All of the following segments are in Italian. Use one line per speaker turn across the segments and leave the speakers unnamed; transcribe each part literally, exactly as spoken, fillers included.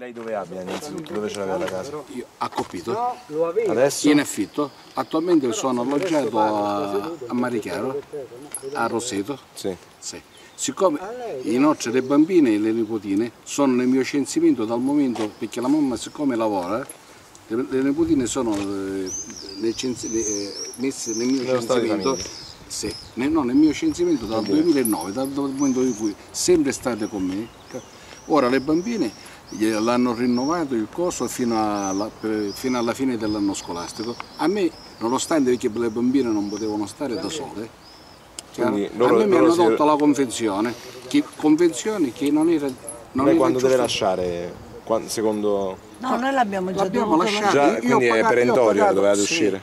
Lei dove abita innanzitutto? Dove ce l'aveva la casa?
Io a Coppito.
Adesso?
In affitto. Attualmente sono alloggiato a, a Marichiaro, a Roseto.
Sì.
Sì. Siccome inoltre le bambine e le nipotine sono nel mio censimento dal momento, perché la mamma siccome lavora, le, le nipotine sono eh, nel censi, eh, messe nel mio
Nello
censimento, sì, nel, no, nel mio censimento dal duemilanove, dal, dal momento in cui sempre state con me. Ora le bambine l'hanno rinnovato il coso fino alla, fino alla fine dell'anno scolastico. A me, nonostante che le bambine non potevano stare da sole,
Quindi loro,
a me mi hanno
si...
tolto la convenzione, che, convenzione che non era... Non
Lei
era
quando
giusto.
Deve lasciare? Quando, secondo...
No, noi l'abbiamo già
L'abbiamo lasciato.
Già,
Io
quindi
ho
è
pagato,
perentorio che dovevate
sì.
uscire?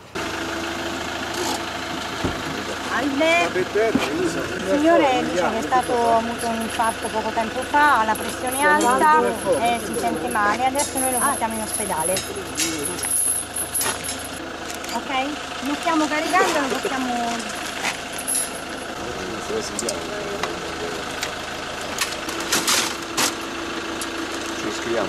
Ahimè, il signore dice che è stato avuto un infarto poco tempo fa, ha la pressione alta e si sente male, adesso noi lo portiamo in ospedale. Ok? Lo stiamo caricando e lo portiamo...
Ci iscriviamo?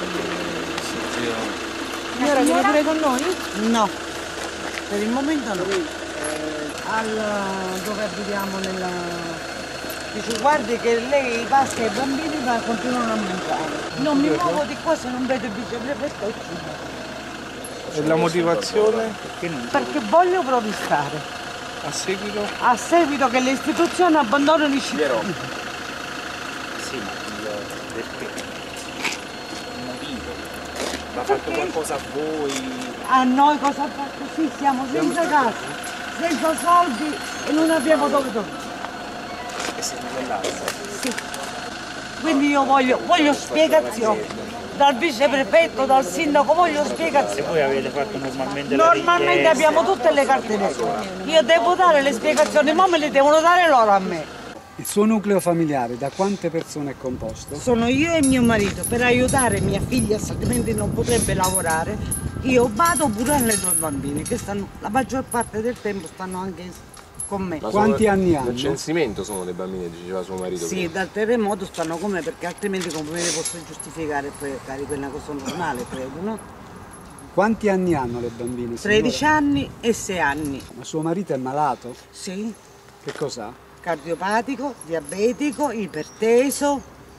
Signora viene pure con noi?
No, per il momento no. Al, dove abitiamo nella... Dice guardi che lei i pasti ai bambini ma continuano a mangiare. Non mi muovo di qua se non vedo il viceprefetto uccido.
E la motivazione?
Perché voglio provistare.
A seguito?
A seguito che le istituzioni abbandonano i cittadini.
Sì, ma perché? Il motivo? Ha fatto qualcosa a voi?
A noi cosa ha fatto? Sì, siamo senza casa, senza soldi e non abbiamo dove dormire.
E siete nell'alza?
Sì. Quindi io voglio, voglio spiegazioni. Dal viceprefetto, dal sindaco, voglio spiegazioni.
E voi avete fatto normalmente la
Normalmente
richiesta?
abbiamo tutte le carte nere. Io devo dare le spiegazioni, ma me le devono dare loro a me.
Il suo nucleo familiare da quante persone è composto?
Sono io e mio marito, per aiutare mia figlia, altrimenti non potrebbe lavorare. Io vado pure alle due bambine, che stanno, la maggior parte del tempo stanno anche con me.
Ma
Quanti
sono,
anni hanno?
Nel censimento sono le bambine, diceva suo marito.
Sì,
prima.
dal terremoto stanno con me, perché altrimenti come me le posso giustificare, poi carico è una cosa normale, credo, no?
Quanti anni hanno le bambine?
tredici
signora?
anni e sei anni.
Ma suo marito è malato?
Sì,
Che cos'ha?
cardiopatico, diabetico, iperteso.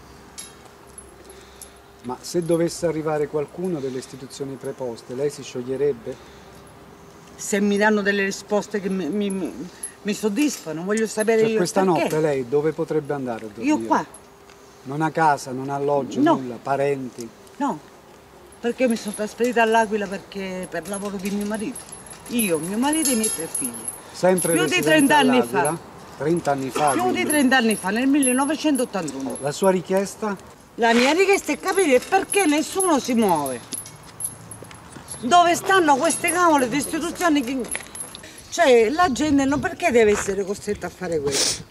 Ma se dovesse arrivare qualcuno delle istituzioni preposte, lei si scioglierebbe?
Se mi danno delle risposte che mi, mi, mi soddisfano, voglio sapere
Cioè,
io
questa
perché.
notte lei dove potrebbe andare a dormire?
Io qua,
Non ha casa, non ha alloggio,
No.
nulla, parenti?
no, perché mi sono trasferita all'Aquila perché per lavoro di mio marito. Io, mio marito e i miei tre figli.
Sempre
Più di
residente
trenta anni
all'Aquila?
fa.
trenta anni fa?
Più
quindi.
di trenta anni fa, nel millenovecentottantuno.
La sua richiesta?
La mia richiesta è capire perché nessuno si muove. Dove stanno queste cavole di istituzioni che... Cioè, la gente non perché deve essere costretta a fare questo?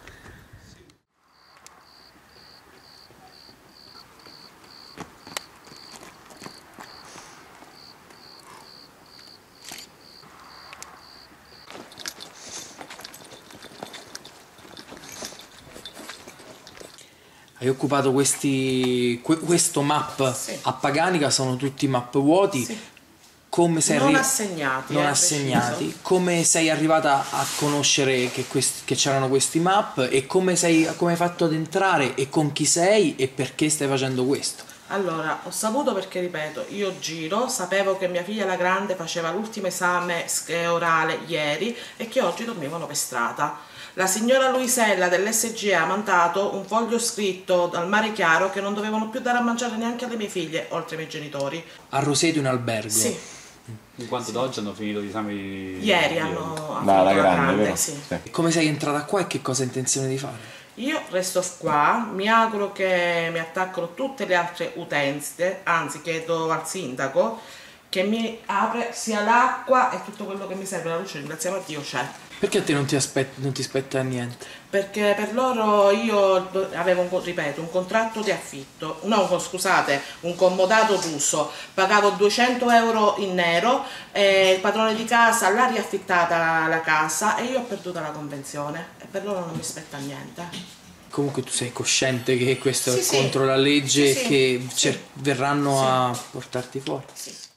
Hai occupato questi, que- questo map
Sì.
a Paganica, sono tutti map vuoti.
Sì.
Come sei
Non
arri-
assegnati,
non
eh,
assegnati.
preciso.
Come sei arrivata a conoscere che, quest- che c'erano questi map e come, sei, come hai fatto ad entrare e con chi sei e perché stai facendo questo?
Allora, ho saputo perché, ripeto, io giro, sapevo che mia figlia la grande faceva l'ultimo esame orale ieri e che oggi dormivano per strada. La signora Luisella dell'S G A ha mandato un foglio scritto dal Mare Chiaro che non dovevano più dare a mangiare neanche alle mie figlie, oltre ai miei genitori.
A Roseto in albergo?
Sì,
In quanto da oggi hanno finito gli esami?
ieri hanno
No, la
finito
grande, vero?
sì.
Sì.
E come sei entrata qua e che cosa hai intenzione di fare?
Io resto qua, mi auguro che mi attaccano tutte le altre utenze, anzi chiedo al sindaco che mi apre sia l'acqua e tutto quello che mi serve, la luce, ringraziamo a Dio c'è.
Perché a te non ti, aspetti, non ti spetta niente?
Perché per loro io avevo, un, ripeto, un contratto di affitto, no scusate, un comodato d'uso, pagavo duecento euro in nero e il padrone di casa l'ha riaffittata la casa e io ho perduto la convenzione e per loro non mi spetta niente.
comunque tu sei cosciente che questo
Sì,
è
sì.
contro la legge
Sì,
e che
sì,
cer-
sì.
verranno
Sì.
a portarti fuori.
Sì.